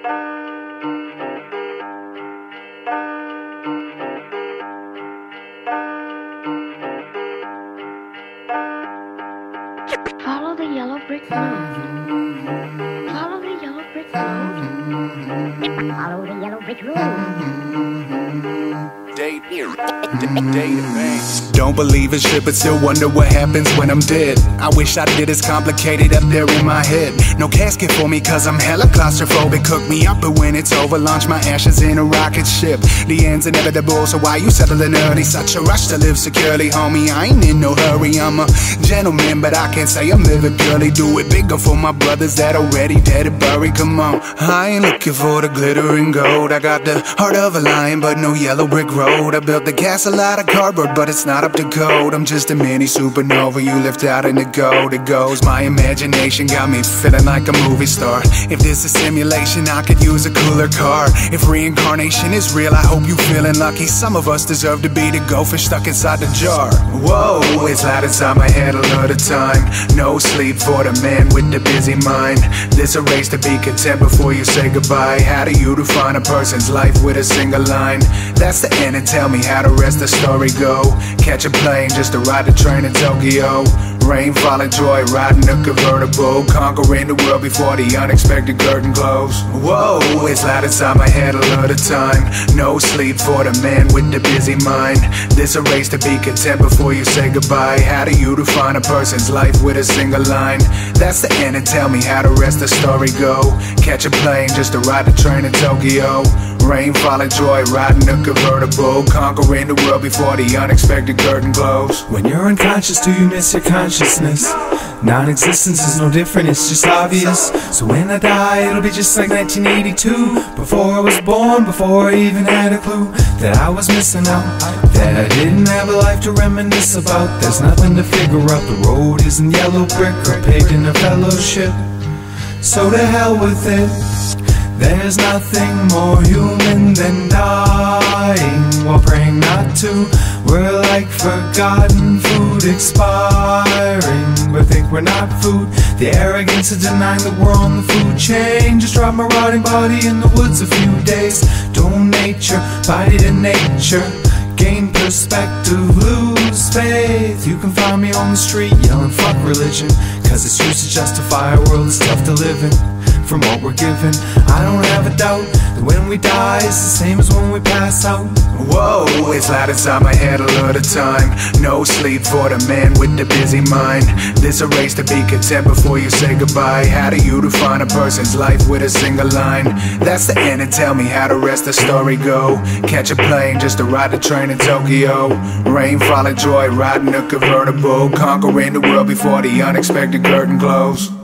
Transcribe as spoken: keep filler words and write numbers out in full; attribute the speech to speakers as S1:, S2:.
S1: Follow the yellow brick road. Follow the yellow brick road. Follow the yellow brick road.
S2: Date here. Date bank. Don't believe in shit, but still wonder what happens when I'm dead. I wish I did as complicated up there in my head. No casket for me cause I'm hella claustrophobic. Cook me up, but when it's over, launch my ashes in a rocket ship. The end's inevitable, so why you settling early? Such a rush to live securely, homie. I ain't in no hurry, I'm a gentleman, but I can't say I'm living purely. Do it bigger for my brothers that already dead and buried. Come on, I ain't looking for the glitter and gold. I got the heart of a lion, but no yellow brick road. I built the castle out of cardboard, but it's not up to code. I'm just a mini supernova you lift out in the gold. It goes, my imagination got me feeling like a movie star. If this is simulation, I could use a cooler car. If reincarnation is real, I hope you feeling lucky. Some of us deserve to be the goldfish stuck inside the jar. Whoa, it's loud inside my head a lot of time. No sleep for the man with the busy mind. This a race to be content before you say goodbye. How do you define a person's life with a single line? That's the end, and tell me how the rest of the story go. Catch a plane just to ride the train in Tokyo. Rain, falling, joy, riding a convertible. Conquering the world before the unexpected curtain close. Whoa, it's loud inside my head a lot of time. No sleep for the man with the busy mind. This a race to be content before you say goodbye. How do you define a person's life with a single line? That's the end, and tell me how the rest of the story go. Catch a plane just to ride the train in Tokyo. Rain, falling, joy, riding a convertible. Conquering the world before the unexpected curtain close.
S3: When you're unconscious, do you miss your consciousness? Non-existence is no different, it's just obvious. So when I die, it'll be just like nineteen eighty-two. Before I was born, before I even had a clue that I was missing out, that I didn't have a life to reminisce about. There's nothing to figure out, the road isn't yellow brick or paved in a fellowship. So to hell with it. There's nothing more human than dying while praying not to. We're like forgotten food expiring, but think we're not food. The arrogance of denying that we're on the food chain. Just drop my rotting body in the woods a few days. Donate your body to nature. Gain perspective, lose faith. You can find me on the street yelling fuck religion, cause it's used to justify a world that's tough to live in. From what we're given, I don't have a doubt that when we die, it's the same as when we pass out.
S2: Whoa, it's loud inside my head a lot of time. No sleep for the man with the busy mind. This a race to be content before you say goodbye. How do you define a person's life with a single line? That's the end, and tell me how the rest of the story go. Catch a plane just to ride the train in Tokyo. Rain, falling, joy, riding a convertible. Conquering the world before the unexpected curtain close.